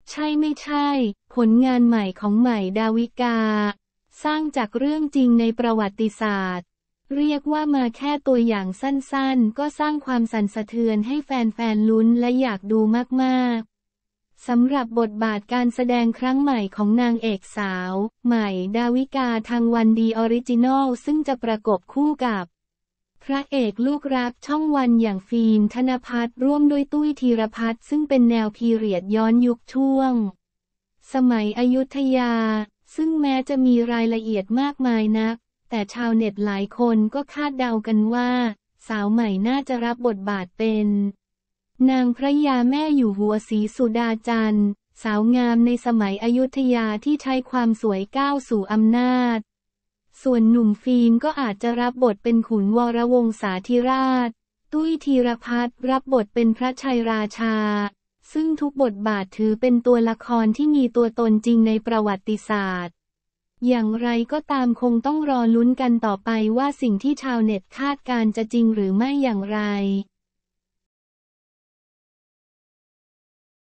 ใช่ไม่ใช่ ผลงานใหม่ของใหม่ดาวิกา สร้างจากเรื่องจริงในประวัติศาสตร์ เรียกว่ามาแค่ตัวอย่างสั้นๆก็สร้างความสั่นสะเทือนให้แฟนๆลุ้นและอยากดูมากๆสำหรับบทบาทการแสดงครั้งใหม่ของนางเอกสาว ใหม่ดาวิกาทางวันดีออริจินอลซึ่งจะประกบคู่กับพระเอกลูกรักช่องวันอย่างฟิล์มธนภัทรร่วมด้วยตุ้ยธีรพัฒน์ซึ่งเป็นแนวพีเรียดย้อนยุคช่วงสมัยอยุธยาซึ่งแม้จะมีรายละเอียดมากมายนักแต่ชาวเน็ตหลายคนก็คาดเดากันว่าสาวใหม่น่าจะรับบทบาทเป็นนางพระยาแม่อยู่หัวศรีสุดาจันทร์สาวงามในสมัยอยุธยาที่ใช้ความสวยก้าวสู่อำนาจส่วนหนุ่มฟิล์มก็อาจจะรับบทเป็นขุนวรวงศาธิราชตุ้ยธีรพัฒน์รับบทเป็นพระชัยราชาซึ่งทุกบทบาทถือเป็นตัวละครที่มีตัวตนจริงในประวัติศาสตร์อย่างไรก็ตามคงต้องรอลุ้นกันต่อไปว่าสิ่งที่ชาวเน็ตคาดการณ์จะจริงหรือไม่อย่างไร